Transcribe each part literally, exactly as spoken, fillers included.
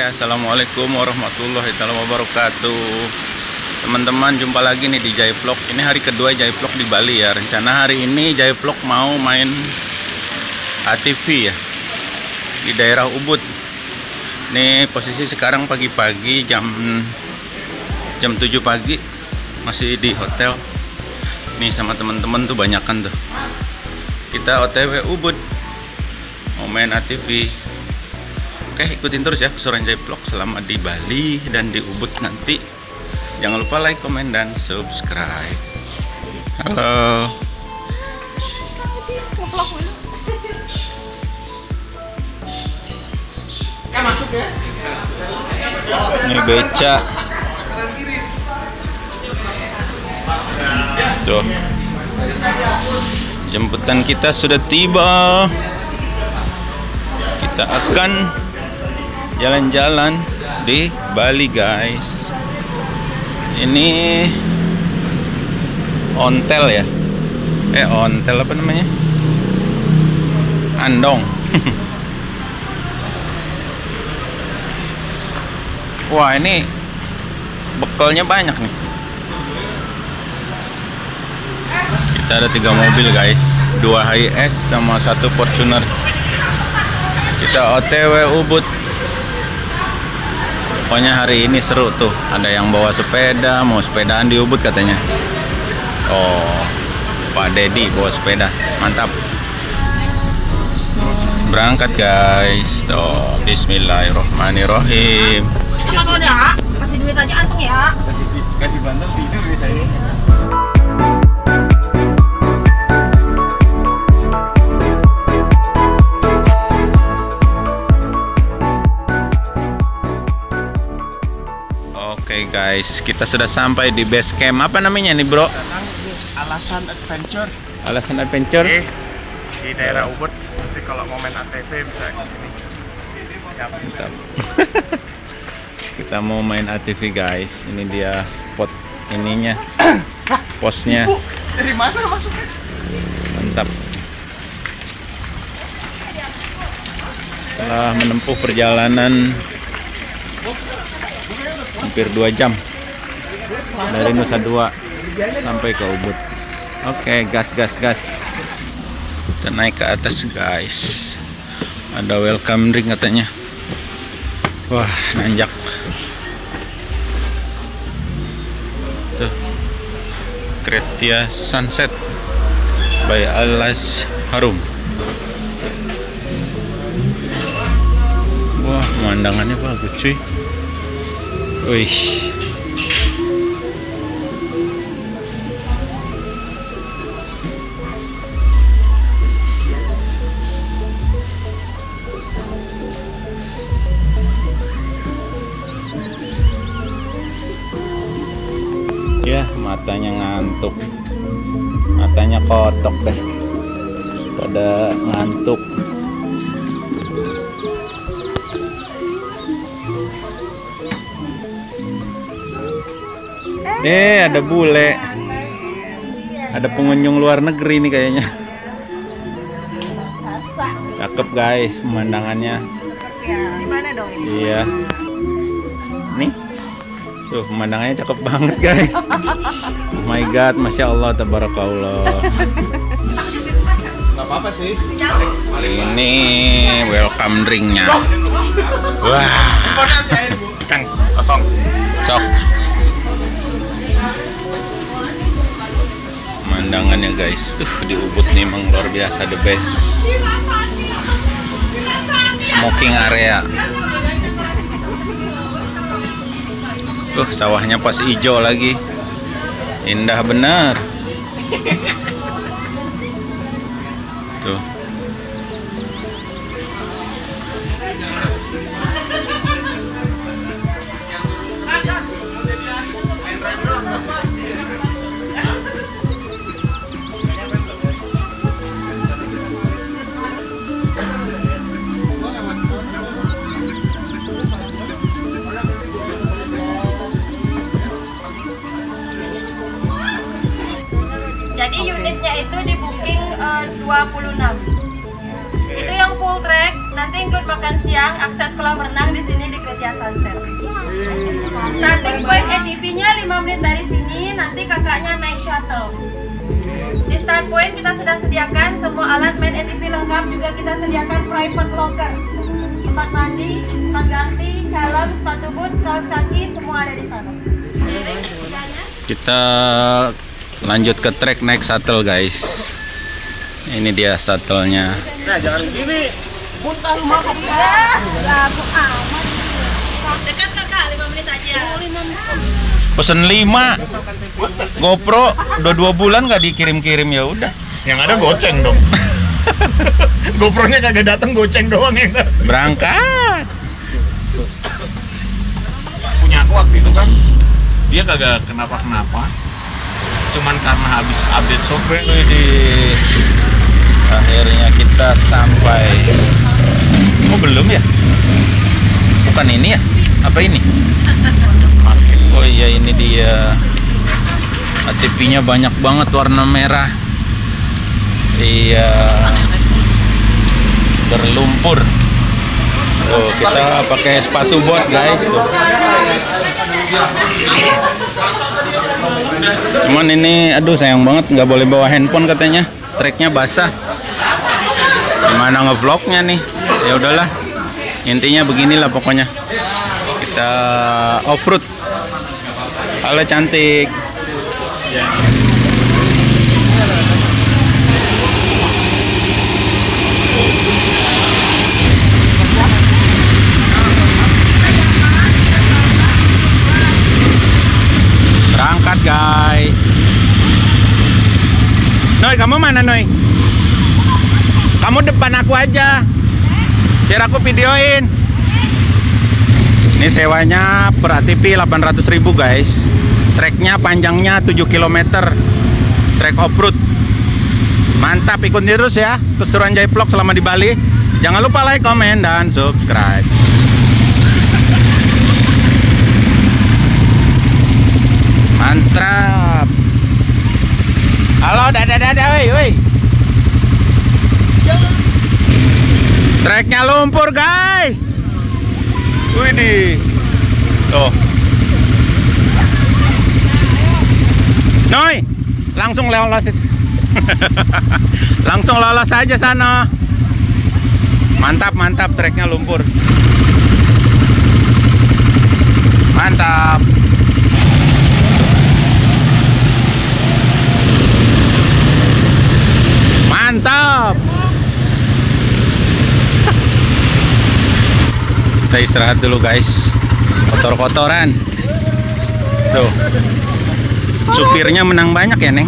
Ya, assalamualaikum warahmatullahi wabarakatuh. Teman-teman, jumpa lagi nih di Jai Vlog. Ini hari kedua Jai Vlog di Bali ya. Rencana hari ini Jai Vlog mau main A T V ya di daerah Ubud. Nih posisi sekarang pagi-pagi jam jam tujuh pagi, masih di hotel. Nih sama teman-teman tuh banyakan tuh. Kita O T W Ubud mau main A T V. Oke, ikutin terus ya keseruan Jai Vlog selama di Bali dan di Ubud nanti. Jangan lupa like, komen, dan subscribe. Halo. Ya masuk ya. Ini beca. Tuh. Jemputan kita sudah tiba. Kita akan jalan-jalan di Bali, guys. Ini ontel ya. Eh, ontel apa namanya? Andong. Wah, ini bekalnya banyak nih. Kita ada tiga mobil, guys. Dua Hiace sama satu Fortuner. Kita O T W Ubud. Pokoknya hari ini seru tuh. Ada yang bawa sepeda, mau sepedaan di Ubud katanya. Oh, Pak Dedi bawa sepeda, mantap. Berangkat, guys. Tuh, bismillahirrohmanirrohim. Kan ya, kasih duit aja anteng ya. Kasih bantal tidur ya saya. Oke, guys, kita sudah sampai di base camp. Apa namanya nih, bro? Datang di Alasan Adventure. Alasan Adventure. Oke, di daerah Ubud. Nanti kalau mau main A T V bisa di sini. Siap. Mantap. Kita mau main A T V, guys. Ini dia spot ininya, posnya. Dari mana masuknya? Mantap. Setelah menempuh perjalanan hampir dua jam dari Nusa Dua sampai ke Ubud. Oke, gas gas gas. Kita naik ke atas, guys. Ada welcome drink katanya. Wah, nanjak. Tuh, Kretia Sunset by Alas Harum. Wah, pemandangannya bagus, cuy. Wih. Ya, matanya ngantuk. Matanya kotok deh. Pada ngantuk. Eh, ada bule. Ada pengunjung luar negeri nih kayaknya. Cakep, guys, pemandangannya. Gimana dong ini? Iya. Nih. Tuh, pemandangannya cakep banget, guys. Oh my god, masya Allah, tabarakallah. Gak apa-apa sih. Ini welcome drinknya. Wah, cang kosong, sok. Pemandangannya, guys, tuh di Ubud nih emang luar biasa, the best. Smoking area. Tuh, sawahnya pas hijau lagi. Indah benar. Tuh. Jadi nanti include makan siang, akses kolam renang di sini di Kretya Sunset. Starting point A T V-nya lima menit dari sini, nanti kakaknya naik shuttle. Di start point kita sudah sediakan semua alat main A T V lengkap, juga kita sediakan private locker, tempat mandi, tempat ganti, helm, sepatu boot, kaos kaki, semua ada di sana. Kita lanjut ke trek naik shuttle guys. Ini dia shuttle-nya. Nah, jangan gini. Buntal mah ya, lagu amat. Dekat kakak, lima menit aja. Pesen lima GoPro udah dua bulan nggak dikirim-kirim, ya udah. Yang ada goceng dong. GoPro-nya kagak datang, goceng doang yang Berangkat. Punya aku waktu itu kan, dia kagak kenapa-kenapa. Cuman karena habis update software. Di akhirnya kita sampai. Oh belum ya? Bukan ini ya? Apa ini? Oh iya, ini dia. A T V-nya banyak banget warna merah. Iya. Berlumpur. Oh, kita pakai sepatu bot guys tuh. Cuman ini, aduh sayang banget nggak boleh bawa handphone katanya. Treknya basah. Gimana ngevlognya nih? Ya udahlah. Intinya beginilah pokoknya. Kita off-road. Halo cantik. Berangkat guys. Noi, kamu mana Noi? Kamu depan aku aja, biar aku videoin. Ini sewanya per A T V delapan ratus ribu guys. Treknya panjangnya tujuh kilometer. Trek off-road. Mantap, ikutin terus ya keseruan Jayvlog selama di Bali. Jangan lupa like, komen, dan subscribe. Mantap. Halo, dadah dadah, woi woi. Treknya lumpur guys. Widih. Tuh. Noi, langsung lolos itu. Langsung lolos aja sana. Mantap, mantap, treknya lumpur. Mantap. Mantap. Kita istirahat dulu guys. Kotor-kotoran. Tuh. Supirnya menang banyak ya, Neng.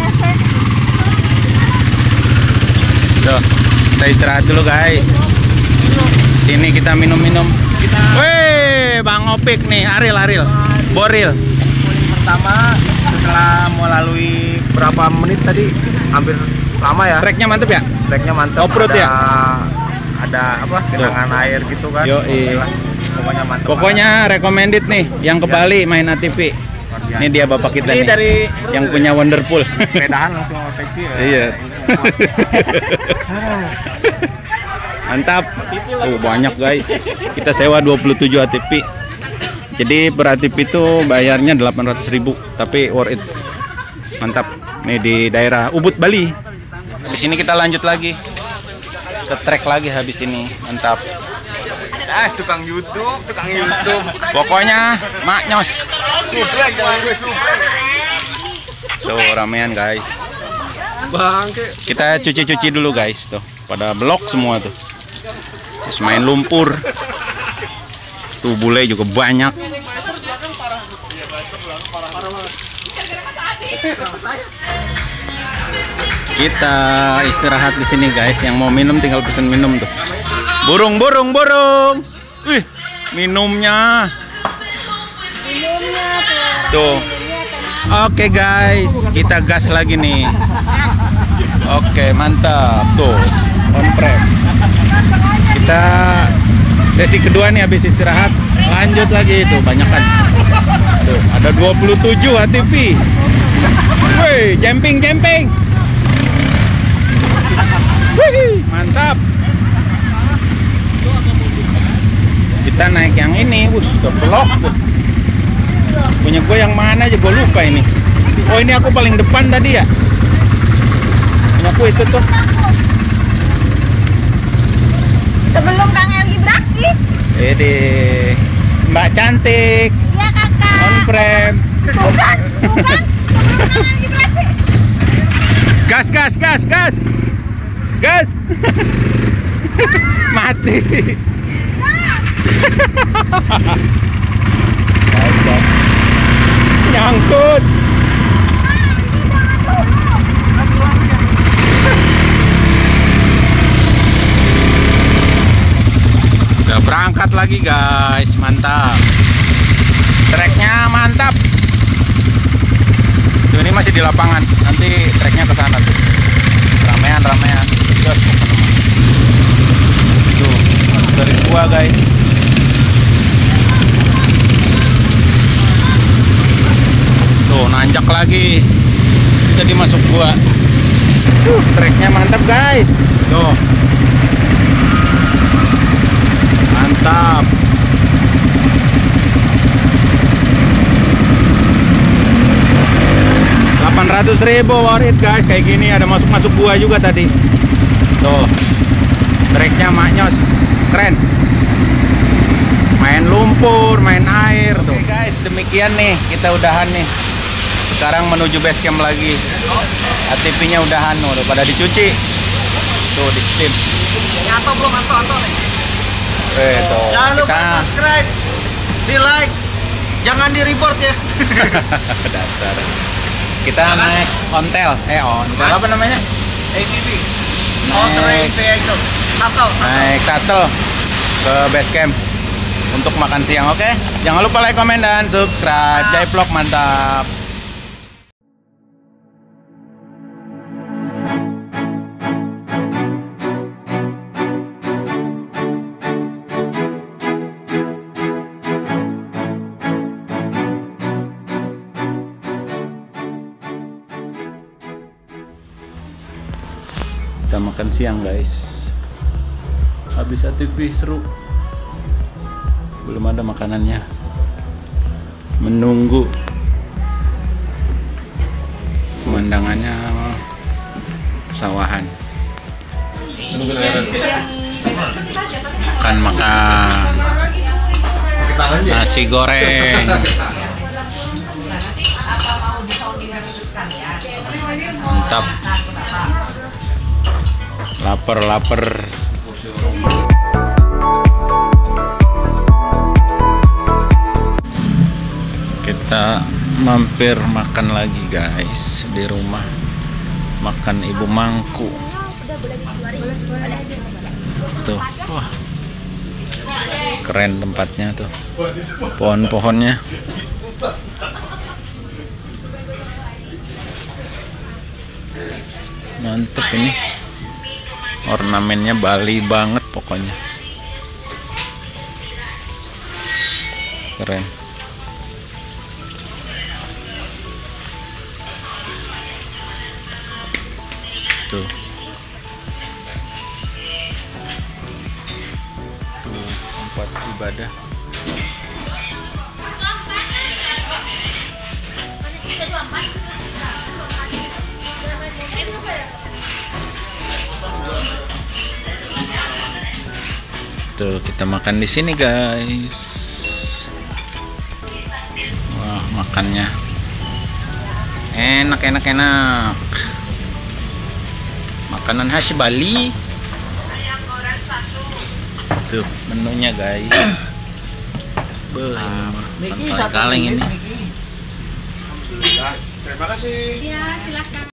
Tuh. Kita istirahat dulu guys. Sini kita minum-minum. Wih, Bang Opik nih, Aril Aril. Boril. Pertama setelah melalui berapa menit tadi, hampir lama ya. Treknya mantep ya? Treknya mantap. Off-road ya? Ada apa? Genangan air gitu kan. Yo, iya. Pokoknya mantap. Pokoknya recommended nih yang ke Bali main A T V. Ini dia bapak kita ini nih. Dari yang punya Wonderpool. Sepedahan langsung A T V ya. Iya. Mantap. Tuh banyak guys. Kita sewa dua puluh tujuh A T V. Jadi per A T V itu bayarnya delapan ratus ribu, tapi worth it. Mantap. Nih di daerah Ubud, Bali. Habis ini kita lanjut lagi ke trek lagi habis ini. Mantap. Ah, tukang YouTube, tukang YouTube. Pokoknya maknyos. Subrek jangan gue subrek. Tuh ramean guys. Bangke. Kita cuci-cuci dulu guys tuh. Pada blok semua tuh. Terus main lumpur. Tuh bule juga banyak. Kita istirahat di sini guys. Yang mau minum tinggal pesen minum tuh. Burung, burung, burung. Wih, minumnya. Tuh. Oke guys, kita gas lagi nih. Oke, mantap. Tuh, on prep. Kita sesi kedua nih habis istirahat. Lanjut lagi itu, banyakan. Tuh, ada dua puluh tujuh A T V. Wih, jumping, jumping. Wih, mantap. Kita naik yang ini, bus, ke blok tuh. Punya gue yang mana aja, gue lupa ini. Oh ini aku paling depan tadi ya. Punya aku itu tuh. Sebelum Kang Elgi beraksi. Ini Mbak cantik. Iya kakak. On frame. Bukan, bukan. Sebelum Kang Elgi beraksi. Gas, gas, gas, gas. Gas. Mati. Nyangkut. Udah berangkat lagi guys, mantap. Treknya mantap. Tuh ini masih di lapangan, nanti treknya ke sana tuh. Ramean, ramean. Gas, tuh dari gua guys. Tuh nanjak lagi. Jadi masuk gua. Tuh treknya mantap guys. Tuh. Mantap. delapan ratus ribu worth it guys. Kayak gini ada masuk-masuk gua juga tadi. Tuh. Treknya maknyos. Keren. Main lumpur, main air tuh. Oke guys, demikian nih kita udahan nih. Sekarang menuju base camp lagi. A T V-nya udahan, udah pada dicuci. Tuh di steam. Atau belum atau atau nih. Eh, tuh. Jangan lupa Kita... subscribe, di like, jangan di report ya. Dasar. Kita naik ontel, eh ontel apa namanya? A T V. Oh, terus itu. Satu, satu. Naik shuttle ke base camp untuk makan siang, oke? Okay? Jangan lupa like, komen, dan subscribe. Jai Vlog mantap. Kita makan siang guys. Habis A T V seru. Belum ada makanannya. Menunggu. Pemandangannya sawahan. Makan-makan. Nasi goreng. Mantap. Laper, laper. Kita mampir makan lagi guys di rumah. Makan Ibu Mangku. Tuh, wah. Keren tempatnya tuh. Pohon-pohonnya. Mantep ini. Ornamennya Bali banget pokoknya. Keren. Tuh. Tuh tempat ibadah. Tuh kita makan di sini guys. Wah makannya enak enak enak. Makanan khas Bali. Tuh menunya guys. Beuh, ini kaleng ini. Terima kasih. Ya silakan.